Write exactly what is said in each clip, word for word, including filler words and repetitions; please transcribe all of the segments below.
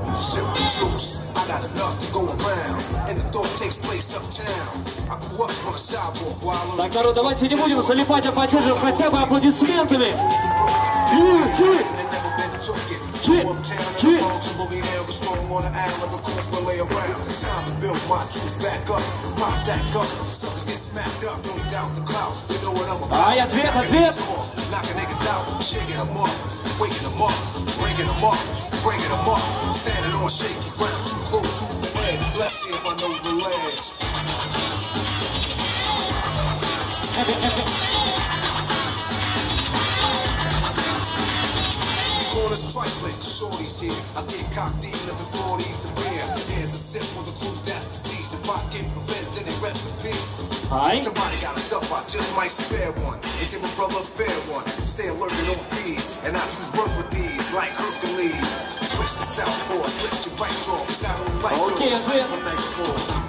Так, народ, давайте не будем залипать, а поддержим хотя бы аплодисментами. Ки, ки, ки, ки. Ай, ответ, ответ. Corners trifling, shorties here. I get cocked in living forties and beer. Here's a sip for the crew that's deceased. If I get revenge, then it rest in peace. Hi. Somebody got himself, I just might spare one. And give a brother a fair one. Stay alerted on these, and I do work with these like Hercules. Switch to southpaw, switch to right draw. Cause I don't like Okay, those.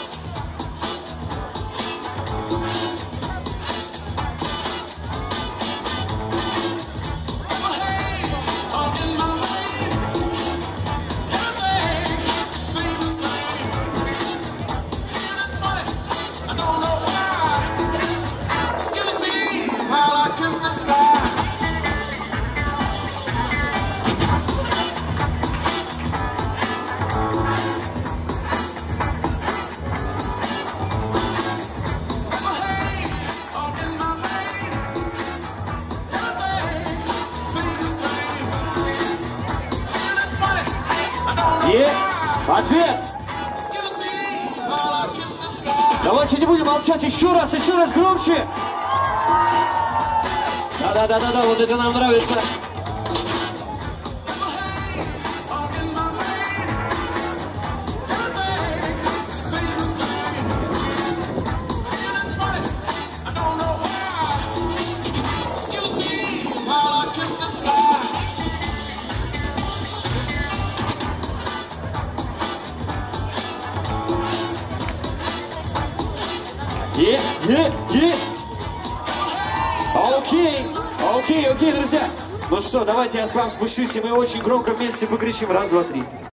И ответ. Давайте не будем молчать. Еще раз, еще раз громче. Да-да-да-да-да, вот это нам нравится. Е, е, е. Окей, окей, окей, друзья. Ну что, давайте я к вам спущусь, и мы очень громко вместе покричим. Раз, два, три.